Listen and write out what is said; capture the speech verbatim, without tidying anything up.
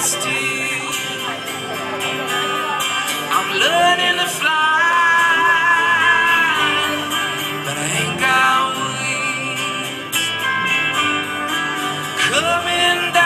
still. I'm learning to fly, but I ain't got wings. Coming down.